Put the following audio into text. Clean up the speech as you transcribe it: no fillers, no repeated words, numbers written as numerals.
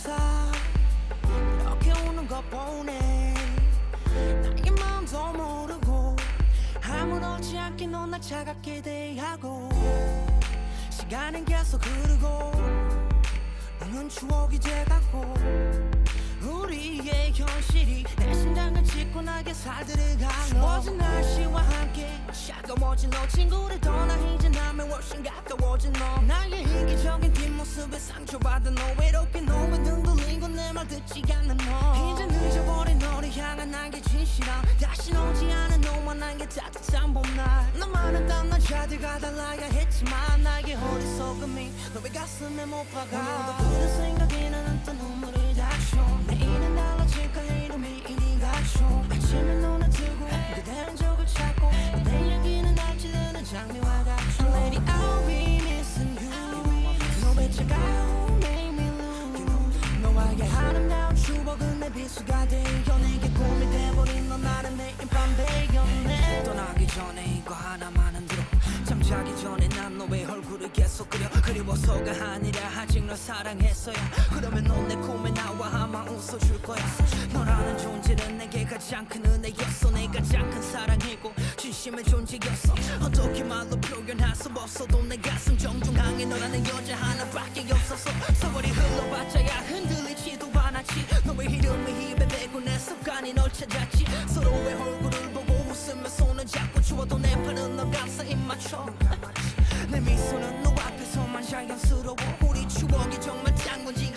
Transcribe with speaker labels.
Speaker 1: 항상 이렇게 우는 것 보네. 나의 마음도 모르고 아무렇지 않게 넌 날 차갑게 대하고 시간은 계속 흐르고 너는 추억이 돼가고 우리의 현실이 내 심장을 찢고 나게 살들을 갈러 추워진 날씨와 함께 차가워진 너 친구를 떠나 이제 나면 훨씬 가까워진 너 나의 이기적인 뒷모습에 상처받은 너 외롭게 너만 흔들리고 내 말 듣지 않는 너 이제 늦어버린 너를 향한 나의 진실함 다시 오지 않은 너와 나의 따뜻한 봄날 너만은 딴 남자들과 달라야 했지만 나의 어리석음이 너의 가슴에 못 박아 오늘도 그런 생각에 난 또 눈물을 닥쳐 내일은 달라질까 이름이 이리 갇혀 아침에 눈을 뜨고 그대는 적을 찾고 내 얘기는 날지르는 장미와 같죠 Lady I'll be missing you 너의 차가운 make me lose 너와의 아름다운 추억은 내 비수가 되어 내게 꿈이 돼버린 너 나는 매일 밤 배경내 떠나기 전에 이거 하나만은 들어 잠자기 전에 난 너의 얼굴을 계속 그리워서가 아니라 아직 널 사랑했어야 그러면 넌 내 꿈에 나와 아마 웃어줄 거야 너라는 존재는 내게 가장 큰 은혜였어 내 가장 큰 사랑이고 진심의 존재였어 어떻게 말로 표현할 수 없어도 내 가슴 정중앙에 너라는 여자 하나밖에 없었어 세월이 흘러봤자야 흔들리지도 않았지 너의 이름을 입에 대고 내 습관이 널 찾았지 서로의 얼굴을 보고 웃으며 손을 잡고 추워도 내 팔은 너 감싸 입 맞춰 내 미소는 너 앞에서만 자연스러워 우리 추억이 정말 단 건지